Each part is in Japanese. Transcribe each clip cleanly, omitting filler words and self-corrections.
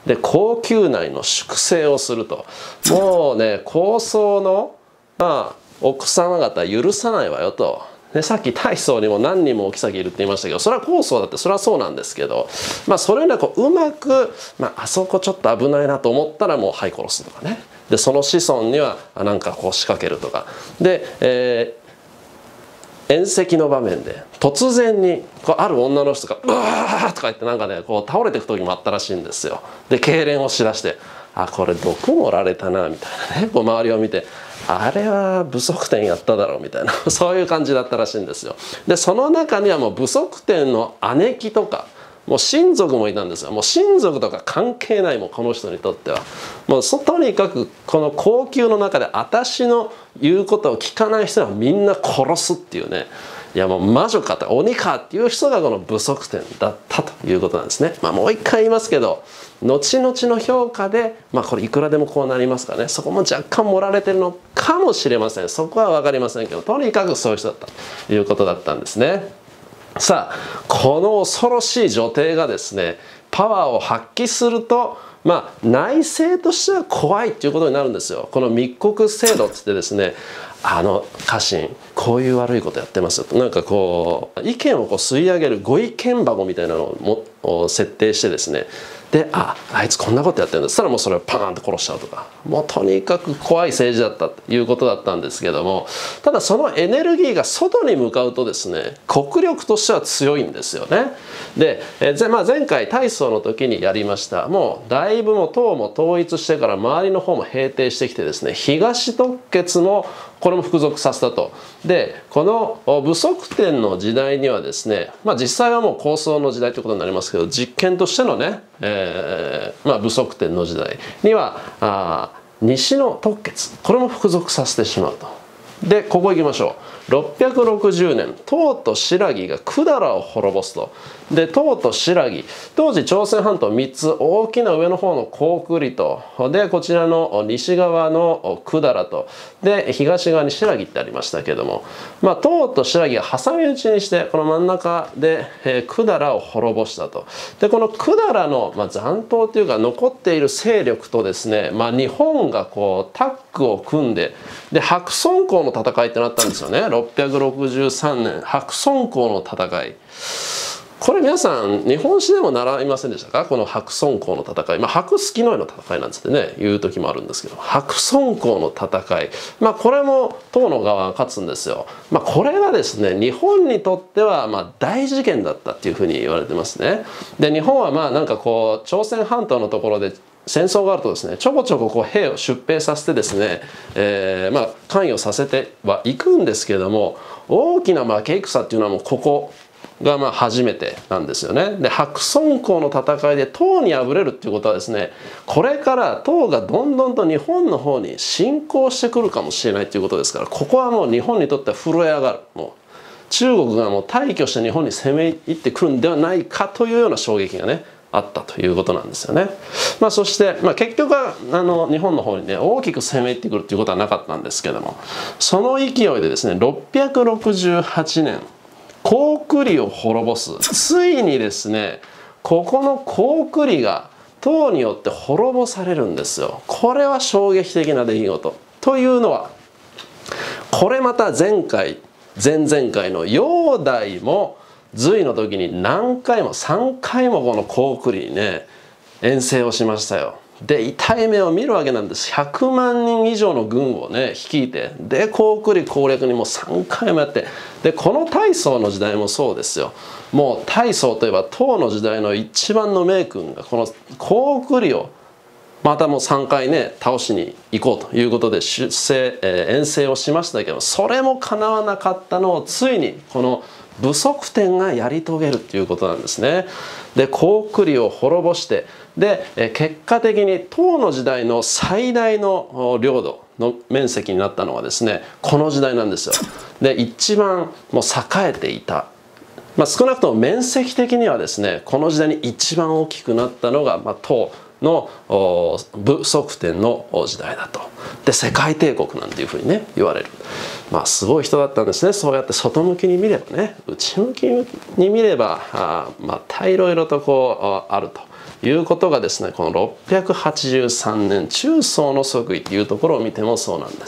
で後宮内の粛清をすると。もうね高僧の奥様方許さないわよと。でさっき大僧にも何人もお妃いるって言いましたけど、それは高僧だってそれはそうなんですけど、それをねうまく、あそこちょっと危ないなと思ったらもうはい殺すとかね。でその子孫にはなんか仕掛けるとかで、宴席の場面で突然にある女の人が「うわー」とか言ってなんかね倒れていく時もあったらしいんですよ。で痙攣をしだして「あこれ毒盛られたな」みたいなね周りを見て「あれは不足点やっただろう」みたいなそういう感じだったらしいんですよ。でその中にはもう不足点の姉貴とかもう親族もいたんですよ。もう親族とか関係ないもんこの人にとっては。もうとにかくこの後宮の中で私の言うことを聞かない人はみんな殺すっていうね。いやもう魔女かと鬼かっていう人がこの不足点だったということなんですね。もう一回言いますけど後々の評価でこれいくらでもこうなりますからね、そこも若干盛られてるのかもしれません。そこは分かりませんけどとにかくそういう人だったということだったんですね。さあこの恐ろしい女帝がですねパワーを発揮すると内政としては怖いっていうことになるんですよ。この密告制度っつってですね家臣こういう悪いことやってますよとなんか意見を吸い上げるご意見箱みたいなのを設定してですね、であいつこんなことやってるんだそしたらもうそれをパーンと殺しちゃうとか、もうとにかく怖い政治だったということだったんですけども、ただそのエネルギーが外に向かうとですね国力としては強いんですよね。で、前回大喪の時にやりました。もうだいぶも唐も統一してから周りの方も平定してきてですね東突厥もこれも服属させたと。でこの不足点の時代にはですね実際はもう高僧の時代ということになりますけど実験としてのね、不足点の時代には西の突厥これも服属させてしまうと。でここ行きましょう。660年唐と新羅が百済を滅ぼすと。で唐と新羅当時朝鮮半島3つ大きな上の方の高句麗とでこちらの西側の百済とで東側に新羅ってありましたけども、唐と新羅が挟み撃ちにしてこの真ん中で百済を滅ぼしたと。でこの百済の残党というか残っている勢力とですね日本がタッグを組んで白村江の戦いってなったんですよね。663年白村江の戦い、これ皆さん日本史でも習いませんでしたか？この白村江の戦い、白月の絵の戦いなんつってね言う時もあるんですけど白村江の戦い、これも唐の側が勝つんですよ。これがですね日本にとっては大事件だったっていうふうに言われてますね。で日本はなんか朝鮮半島のところで戦争があるとですねちょこちょこ兵を出兵させてですね、関与させてはいくんですけれども、大きな負け戦っていうのはもうここが初めてなんですよね。で白村江の戦いで唐に敗れるっていうことはですねこれから唐がどんどんと日本の方に侵攻してくるかもしれないっていうことですから、ここはもう日本にとっては震え上がる。もう中国がもう大挙して日本に攻め入ってくるんではないかというような衝撃がねあったということなんですよね。そして、結局は日本の方にね大きく攻め入ってくるということはなかったんですけども、その勢いでですね668年高句麗を滅ぼす。ついにですねここの高句麗が唐によって滅ぼされるんですよ。これは衝撃的な出来事というのは、これまた前回前々回の煬帝も隋の時に何回も3回もこの高句麗にね遠征をしましたよ。で痛い目を見るわけなんです。100万人以上の軍をね率いてで高句麗攻略にも3回もやって、でこの大宋の時代もそうですよ。もう大宋といえば唐の時代の一番の名君がこの高句麗をまたもう3回ね倒しに行こうということで遠征をしましたけど、それもかなわなかったのをついにこの不足点がやり遂げるということなんですね。で高句麗を滅ぼしてで結果的に唐の時代の最大の領土の面積になったのはですねこの時代なんですよ。で一番もう栄えていた、少なくとも面積的にはですねこの時代に一番大きくなったのが唐の不足点の時代だと。で世界帝国なんていうふうにね言われる、すごい人だったんですね。そうやって外向きに見ればね内向きに見ればまたいろいろとあるということがですね、この683年中宗の即位というところを見てもそうなんです。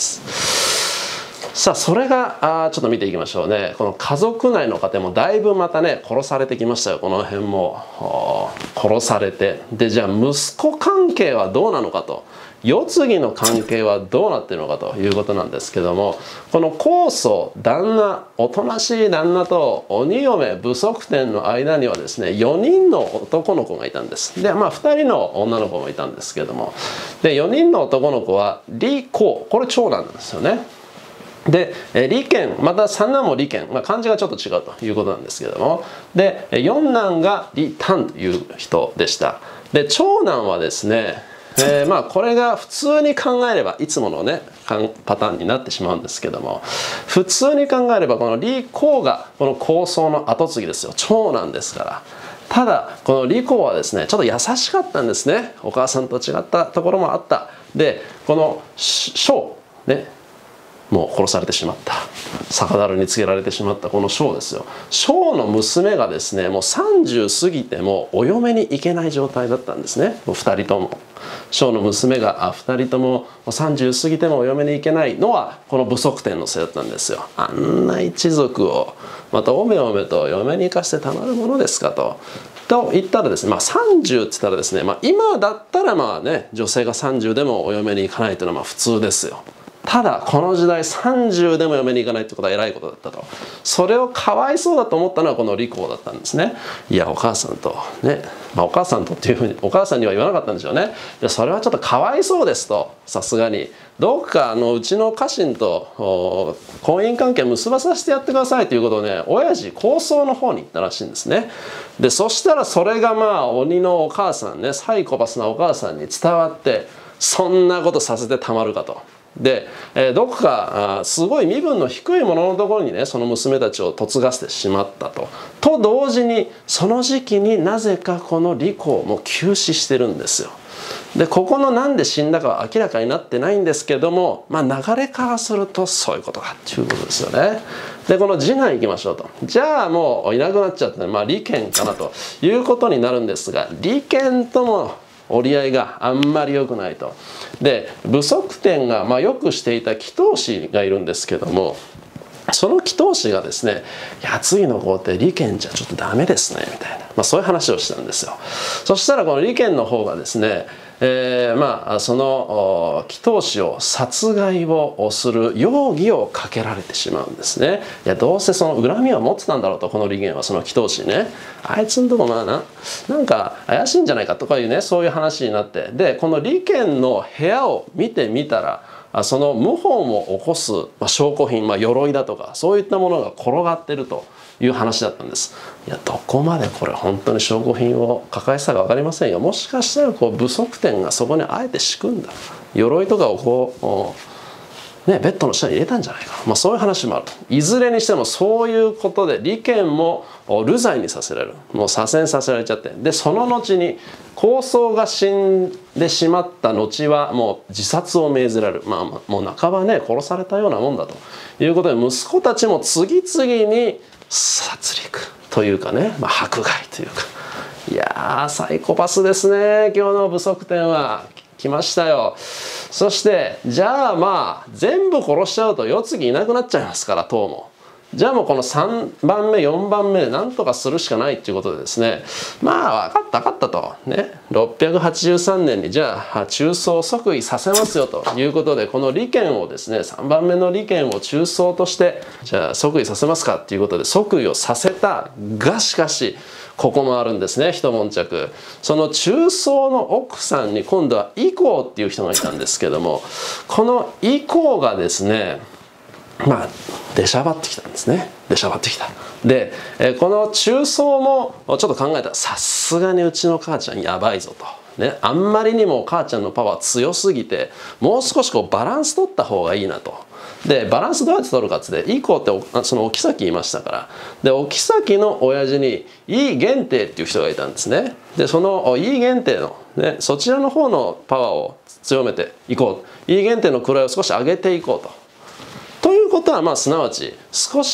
さあそれがちょっと見ていきましょうね。この家族内の家庭もだいぶまたね殺されてきましたよ。この辺も殺されて、でじゃあ息子関係はどうなのかと、世継ぎの関係はどうなっているのかということなんですけども、この皇祖旦那、おとなしい旦那と鬼嫁武則天の間にはですね4人の男の子がいたんです。で2人の女の子もいたんですけども、で4人の男の子は李光、これ長男なんですよね。で李賢、また三男も李賢、漢字がちょっと違うということなんですけれども、で四男が李丹という人でした。で長男はですね、これが普通に考えればいつものねパターンになってしまうんですけども、普通に考えればこの李光がこの皇宗の跡継ぎですよ。長男ですから。ただこの李光はですねちょっと優しかったんですね。お母さんと違ったところもあった。でこの章ね、もう殺されてしまった、酒樽につけられてしまったこの章ですよ。章の娘がですねもう30過ぎてもお嫁に行けない状態だったんですね。もう2人とも章の娘が2人とも30過ぎてもお嫁に行けないのはこの武則天のせいだったんですよ。あんな一族をまたおめおめと嫁に行かせてたまるものですかと。と言ったらですね、30って言ったらですね、今だったら女性が30でもお嫁に行かないというのは普通ですよ。ただこの時代30でも嫁に行かないってことは偉いことだったと。それをかわいそうだと思ったのはこの李光だったんですね。いやお母さんとね、お母さんとっていうふうにお母さんには言わなかったんでしょうね。でそれはちょっとかわいそうですと、さすがにどうかうちの家臣と婚姻関係結ばさせてやってくださいということをね親父皇宗の方に言ったらしいんですね。でそしたらそれが鬼のお母さんね、サイコパスなお母さんに伝わって、そんなことさせてたまるかと。でどこかすごい身分の低い者のところにねその娘たちを嫁がせてしまったと。と同時にその時期になぜかこの李光も急死してるんですよ。でここのなんで死んだかは明らかになってないんですけども、流れからするとそういうことかっていうことですよね。でこの次男いきましょうと。じゃあもういなくなっちゃって、李賢かなということになるんですが、李賢とも折り合いがあんまり良くないと。で武則天がよくしていた祈祷師がいるんですけども、その祈祷師がですね「いや次の皇帝李賢じゃちょっとダメですね」みたいな、そういう話をしたんですよ。そしたらこの李賢の方がですねその祈祷師を殺害をする容疑をかけられてしまうんですね。いやどうせその恨みは持ってたんだろうと、この李賢はその祈祷師ね、あいつんとこなんか怪しいんじゃないかとかいうね、そういう話になって、でこの李賢の部屋を見てみたらその謀反を起こす証拠品、鎧だとかそういったものが転がってるという話だったんです。いやどこまでこれ本当に証拠品を抱えてたか分かりませんよ。もしかしたら武則天がそこにあえて仕組んだ鎧とかをベッドの下に入れたんじゃないか、そういう話もある。いずれにしてもそういうことで李賢も流罪にさせられる、もう左遷させられちゃって、でその後に皇宗が死んでしまった後はもう自殺を命ぜられる、もう半ばね殺されたようなもんだということで、息子たちも次々に殺戮というかね、迫害というか、いやーサイコパスですね今日の武則天は。来ましたよ。そしてじゃあ全部殺しちゃうと世継ぎいなくなっちゃいますから党も。じゃあもうこの3番目4番目で何とかするしかないっていうことでですね、分かったとね、683年にじゃあ中宗即位させますよということで、この李賢をですね3番目の李賢を中宗としてじゃあ即位させますかっていうことで即位をさせたが、しかしここもあるんですね一悶着。その中宗の奥さんに今度は以降っていう人がいたんですけども、この以降がですね出しゃばってきたんですね。出しゃばってきた。でこの中宗もちょっと考えたら、さすがにうちの母ちゃんやばいぞと。あんまりにも母ちゃんのパワー強すぎて、もう少しバランス取った方がいいなと。でバランスどうやって取るかって以降ってそのお妃いましたから、でお妃の親父に井伊元貞っていう人がいたんですね。でその井伊元貞の、そちらの方のパワーを強めていこう、井伊元貞の位を少し上げていこうと。ということはすなわち少し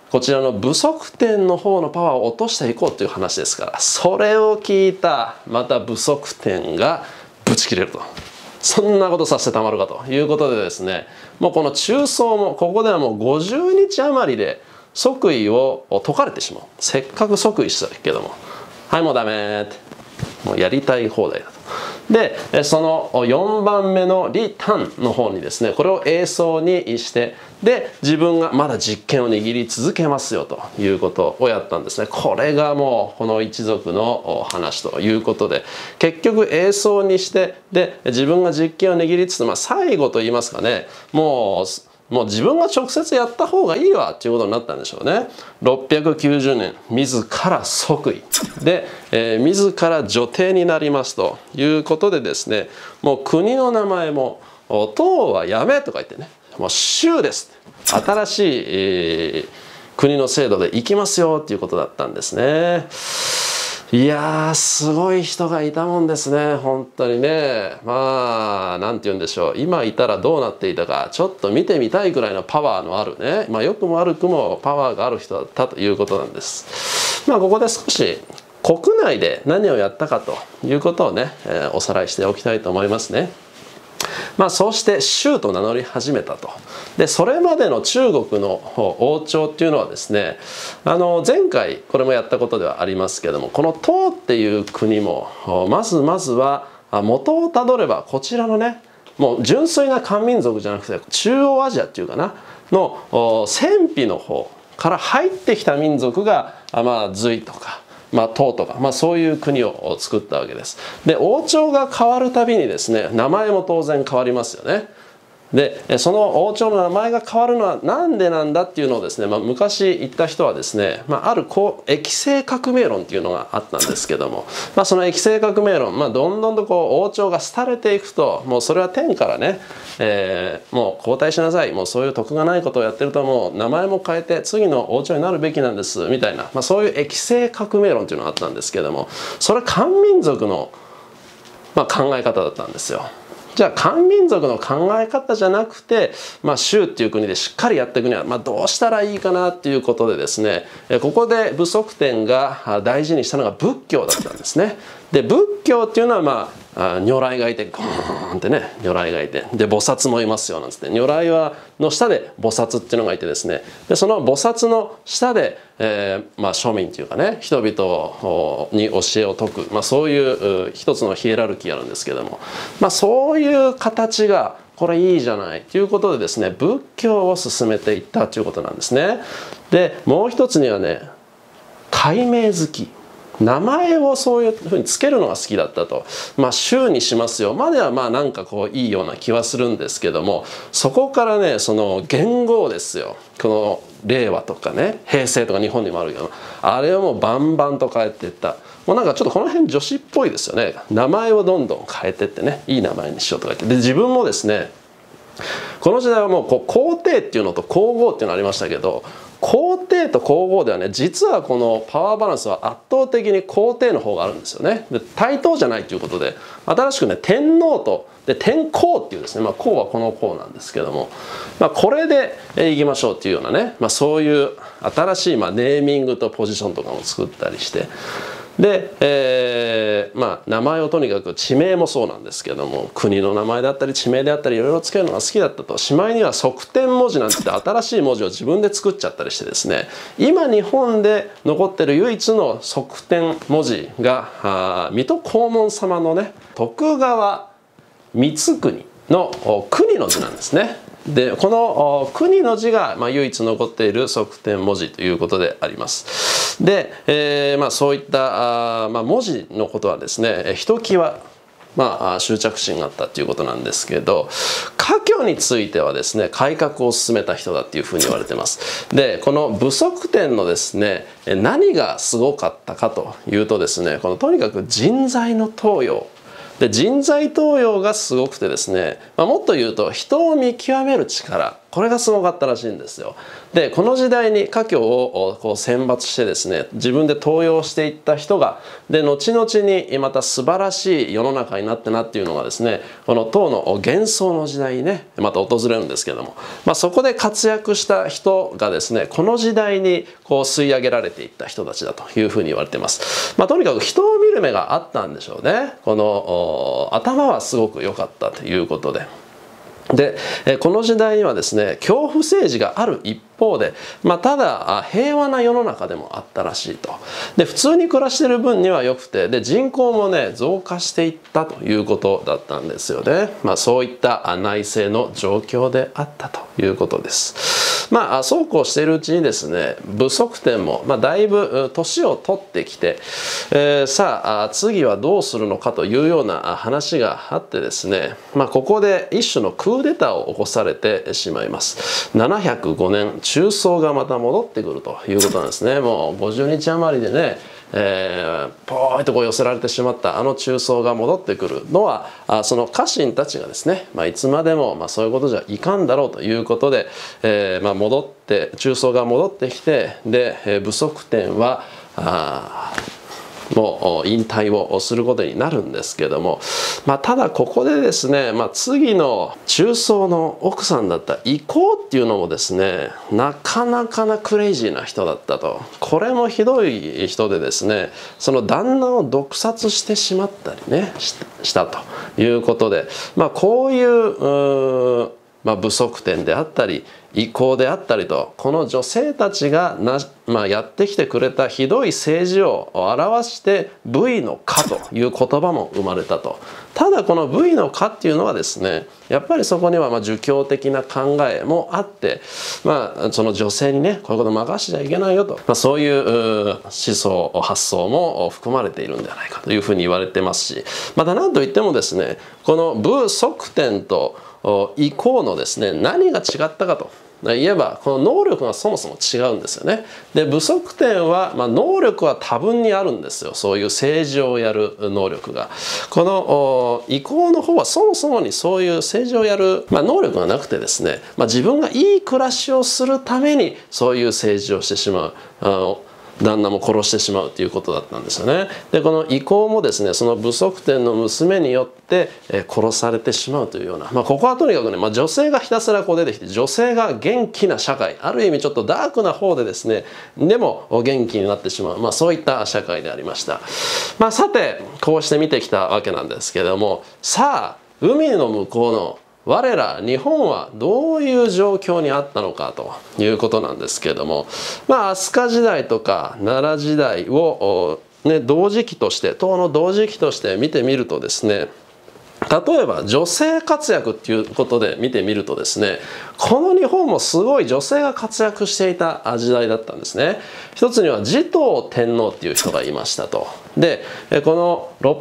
こちらの不足点の方のパワーを落としていこうという話ですから、それを聞いたまた不足点がブチ切れると。そんなことさせてたまるかということでですね、もうこの中層もここではもう50日余りで即位を解かれてしまう。せっかく即位したけども、はいもうダメって、もうやりたい放題だと。でその4番目の李丹の方にですね、これを英宗にして、で自分がまだ実権を握り続けますよということをやったんですね。これがもうこの一族の話ということで、結局英宗にして、で自分が実権を握りつつ、最後といいますかね、もう自分が直接やった方がいいわっていうことになったんでしょうね。690年自ら即位で、自ら女帝になりますということでですね、もう国の名前も唐はやめとか言ってね、もう州です新しい、国の制度で行きますよっていうことだったんですね。いやーすごい人がいたもんですね、本当にね。なんて言うんでしょう、今いたらどうなっていたかちょっと見てみたいくらいのパワーのあるね、良くも悪くもパワーがある人だったということなんです。ここで少し国内で何をやったかということをね、おさらいしておきたいと思いますね。そうして州と名乗り始めたと。でそれまでの中国の王朝っていうのはですね、前回これもやったことではありますけども、この唐っていう国もまずは元をたどればこちらのね、もう純粋な漢民族じゃなくて中央アジアっていうかなの戦費の方から入ってきた民族が隋とか唐とか、そういう国を作ったわけです。で王朝が変わるたびにですね、名前も当然変わりますよね。でその王朝の名前が変わるのはなんでなんだっていうのをですね、昔言った人はですね、ある液政革命論っていうのがあったんですけども、その液政革命論、どんどんと王朝が廃れていくと、もうそれは天からね、もう交代しなさい、もうそういう得がないことをやってるともう名前も変えて次の王朝になるべきなんですみたいな、そういう液政革命論っていうのがあったんですけども、それは漢民族の、考え方だったんですよ。じゃあ漢民族の考え方じゃなくて、州っていう国でしっかりやっていくには、どうしたらいいかなっていうことでですね、ここで不足点が大事にしたのが仏教だったんですね。で仏教っていうのは如来がいてゴーンってね、如来がいて、で菩薩もいますよなんつって、如来の下で菩薩っていうのがいてですね、でその菩薩の下で、庶民っていうかね、人々に教えを説く、そういう一つのヒエラルキーあるんですけども、そういう形がこれいいじゃないということでですね、仏教を進めていったということなんですね。でもう一つにはね、改名好き、名前をそういうふうにつけるのが好きだったと。州にしますよまではなんかいいような気はするんですけども、そこからね、その元号ですよ、この令和とかね平成とか日本にもあるけど、あれをもうバンバンと変えていった。もうなんかちょっとこの辺女子っぽいですよね。名前をどんどん変えてってね、いい名前にしようとか言って、で自分もですね、この時代はもう皇帝っていうのと皇后っていうのありましたけど、皇帝と皇后ではね、実はこのパワーバランスは圧倒的に皇帝の方があるんですよね。で対等じゃないということで、新しくね天皇とで天皇っていうですね、皇はこの皇なんですけども、これでいきましょうっていうようなね、そういう新しいネーミングとポジションとかも作ったりして。で、名前をとにかく地名もそうなんですけども、国の名前だったり地名であったりいろいろつけるのが好きだったと。しまいには則天文字なんて言って新しい文字を自分で作っちゃったりしてですね、今日本で残ってる唯一の則天文字が水戸黄門様のね、徳川光圀の国の字なんですね。でこの国の字が唯一残っている則天文字ということであります。で、そういった文字のことはですね、ひときわ執着心があったということなんですけど、科挙についてはですね改革を進めた人だっていうふうに言われてます。でこの不足点のですね何がすごかったかというとですね、このとにかく人材の登用で、人材登用がすごくてですね、もっと言うと人を見極める力これがすごかったらしいんですよ。でこの時代に華僑をこう選抜してですね、自分で登用していった人がで後々にまた素晴らしい世の中になってなっていうのがですね、この唐の幻想の時代にねまた訪れるんですけども、そこで活躍した人がですね、この時代にこう吸い上げられていった人たちだというふうに言われています。とにかく人を見る目があったんでしょうね。この頭はすごく良かったということで。でこの時代にはですね、恐怖政治がある一方で、ただ平和な世の中でもあったらしいと。で普通に暮らしている分には良くて、で人口もね増加していったということだったんですよね。そういった内政の状況であったということです。そうこうしているうちにですね、武則天もだいぶ年を取ってきて、さあ次はどうするのかというような話があってですね、ここで一種のクーデターを起こされてしまいます。705年中宗がまた戻ってくるということなんですね。もう50日余りでね、ポーイとこう寄せられてしまったあの中宗が戻ってくるのは、その家臣たちがですね、いつまでもそういうことじゃいかんだろうということで、戻って中宗が戻ってきて、で武則天はもう引退をすることになるんですけども、ただここでですね、次の中宗の奥さんだった遺光っていうのもですね、なかなかなクレイジーな人だったと。これもひどい人でですね、その旦那を毒殺してしまったりねしたということで、こういう武則天であったり遺光であったりと、この女性たちがやってきてくれたひどい政治を表して武威の化という言葉も生まれたと。ただこの武威の化っていうのはですね、やっぱりそこには儒教的な考えもあって、その女性にねこういうこと任せちゃいけないよと、そういう思想発想も含まれているんではないかというふうに言われてますし、また何といってもですね、この武則天と遺光のですね何が違ったかといえば、この能力がそもそも違うんですよね。で武則天は、能力は多分にあるんですよ。そういう政治をやる能力が。この遺光の方はそもそもにそういう政治をやる、能力がなくてですね、自分がいい暮らしをするためにそういう政治をしてしまう。旦那も殺してしまうということだったんですよね。でこの遺光もですね、その武則天の娘によって殺されてしまうというような、ここはとにかくね、女性がひたすらこう出てきて、女性が元気な社会、ある意味ちょっとダークな方でですね、でも元気になってしまう、そういった社会でありました。さてこうして見てきたわけなんですけれども、さあ海の向こうの我ら日本はどういう状況にあったのかということなんですけれども、飛鳥時代とか奈良時代を、同時期として唐の同時期として見てみるとですね、例えば女性活躍っていうことで見てみるとですね、この日本もすごい女性が活躍していた時代だったんですね。一つには持統天皇っていう人がいましたと。でこの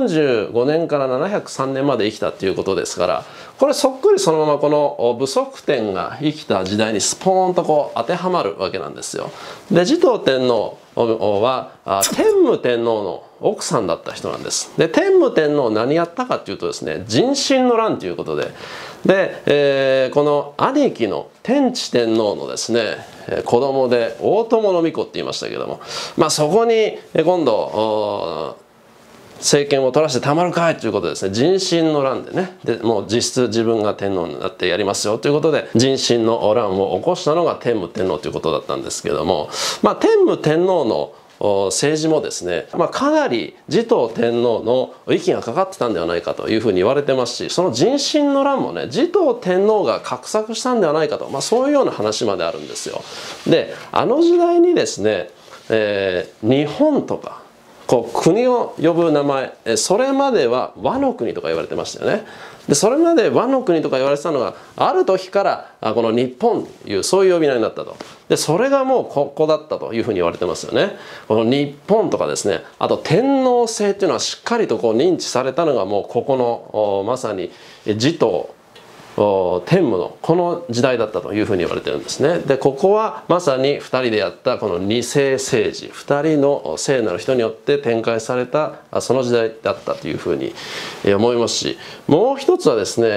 645年から703年まで生きたっていうことですから、これそっくりそのままこの武則天が生きた時代にスポーンとこう当てはまるわけなんですよ。で持統天皇は天武天皇の奥さんだった人なんです。で天武天皇何やったかっていうとですね、壬申の乱ということで、この兄貴の天智天皇のですね子供で大友皇子って言いましたけども、そこに今度政権を取らせてたまるかいということでですね、壬申の乱でね、でもう実質自分が天皇になってやりますよということで壬申の乱を起こしたのが天武天皇ということだったんですけども、天武天皇の政治もですね、かなり持統天皇の息がかかってたんではないかというふうに言われてますし、その壬申の乱もね持統天皇が画策したんではないかと、そういうような話まであるんですよ。であの時代にですね、日本とかこう国を呼ぶ名前、それまでは倭の国とか言われてましたよね。でそれまで倭の国とか言われてたのがある時からこの日本というそういう呼び名になったと。でそれがもうここだったというふうに言われてますよね。この日本とかですね、あと天皇制っていうのはしっかりとこう認知されたのがもうここのまさに持統天武のこの時代だったというふうに言われてるんですね。でここはまさに2人でやったこの二世政治、2人の聖なる人によって展開されたその時代だったというふうに思いますし、もう一つはですね、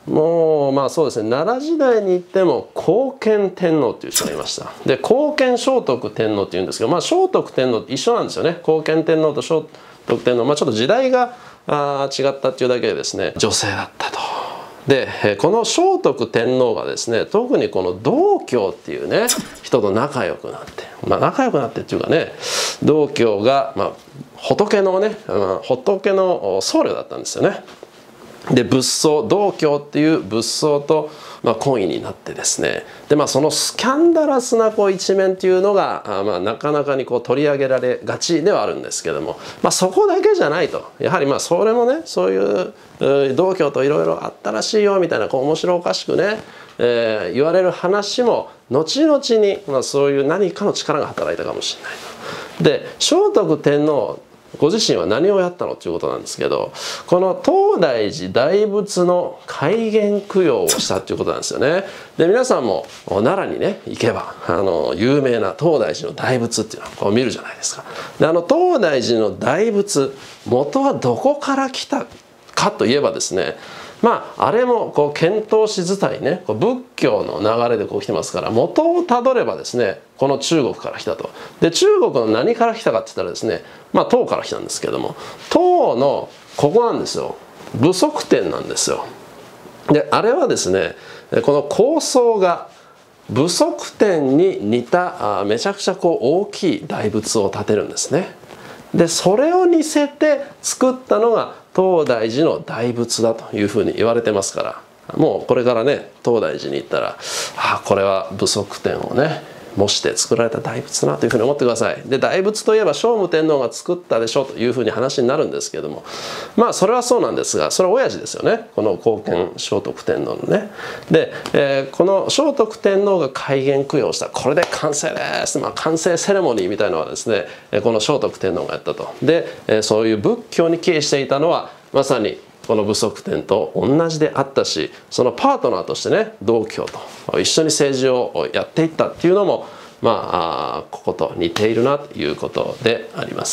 もうまあそうですね、奈良時代に行っても高賢天皇っていう人がいました。で高賢聖徳天皇っていうんですけど、まあ聖徳天皇って一緒なんですよね。高賢天皇と聖徳天皇、まあちょっと時代が違ったっていうだけでですね、女性だったと。でこの聖徳天皇がですね、特にこの道教っていうね人と仲良くなって、まあ仲良くなってっていうかね、道教がまあ仏のね、仏の僧侶だったんですよね。で仏僧、道教っていう仏僧とまあ懇意になってですね、でまあそのスキャンダラスなこう一面っていうのがまあなかなかにこう取り上げられがちではあるんですけども、まあそこだけじゃないと、やはりまあそれもね、そういう道教といろいろあったらしいよみたいなこう面白おかしくね、言われる話も後々に、まあ、そういう何かの力が働いたかもしれないと。で聖徳天皇ご自身は何をやったのということなんですけど、この東大寺大仏の開眼供養をしたということなんですよね。で皆さんも奈良にね行けば有名な東大寺の大仏っていうのをこう見るじゃないですか。で東大寺の大仏、元はどこから来たかといえばですね、まああれもこう遣唐使伝いね、こう仏教の流れでこう来てますから、元をたどればですね、この中国から来たと。で中国の何から来たかって言ったらですね、まあ唐から来たんですけども、唐のここなんですよ、武則天なんですよ。であれはですね、この構想が武則天に似ためちゃくちゃこう大きい大仏を建てるんですね。でそれを似せて作ったのが東大寺の大仏だというふうに言われてますから、もうこれからね東大寺に行ったら、これは武則天をね模して作られた大仏だなというふうに思ってください。で大仏といえば聖武天皇が作ったでしょというふうに話になるんですけども、まあそれはそうなんですが、それは親父ですよね、この高賢聖徳天皇のね。で、この聖徳天皇が開眼供養した、これで完成です、まあ、完成セレモニーみたいなのはですね、この聖徳天皇がやったと。でそういう仏教に帰依していたのはまさにこの武則天と同じであったし、そのパートナーとしてね道教と一緒に政治をやっていったっていうのもまあここと似ているなということであります。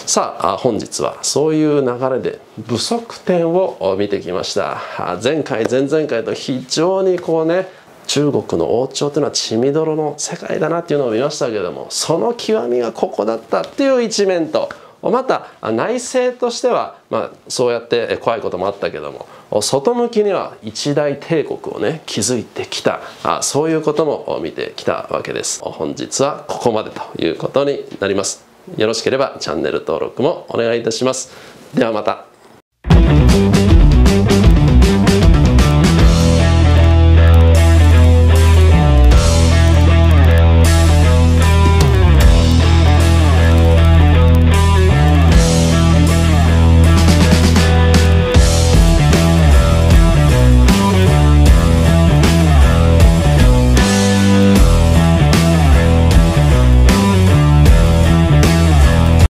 さあ本日はそういう流れで武則天を見てきました。前回前々回と非常にこうね、中国の王朝というのは血みどろの世界だなっていうのを見ましたけれども、その極みがここだったっていう一面と、また内政としては、まあ、そうやって怖いこともあったけども、外向きには一大帝国をね築いてきた、そういうことも見てきたわけです。本日はここまでということになります。よろしければチャンネル登録もお願いいたします。ではまた。